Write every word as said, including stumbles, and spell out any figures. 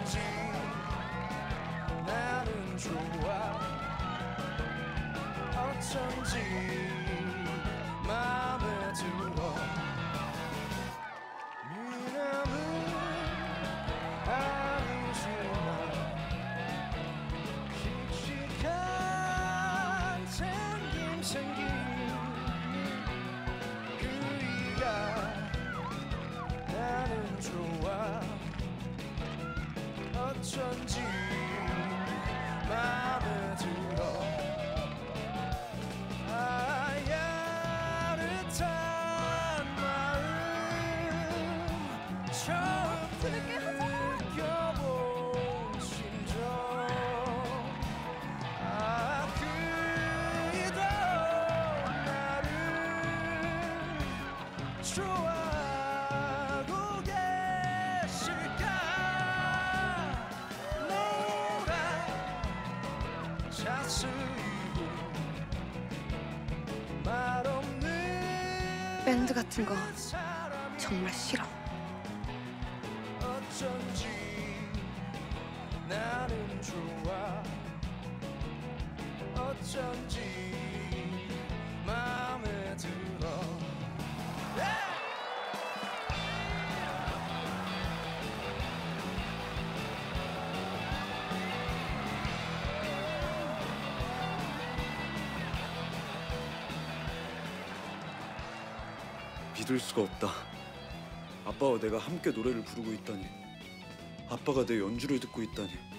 어쩐지 나는 좋아 어쩐지 맘에 들어 미남은 아니지만 씩씩한 생김 생긴 그이가 나는 좋아 어쩐지 맘에 들어 아 야릇한 마음 처음 느껴본 심정 아 그이도 나를 좋아하고 계실까 노란 자수이고 말 없는 밴드 같은 거 정말 싫어. 어쩐지 나는 좋아 어쩐지 마음에 들어 믿을 수가 없다. 아빠와 내가 함께 노래를 부르고 있다니, 아빠가 내 연주를 듣고 있다니.